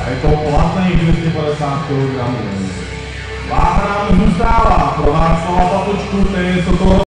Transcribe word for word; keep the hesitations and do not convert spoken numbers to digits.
A je to platných dvě stě padesát kilogramů. Váha nám zůstává pro Václava Patočku, který je to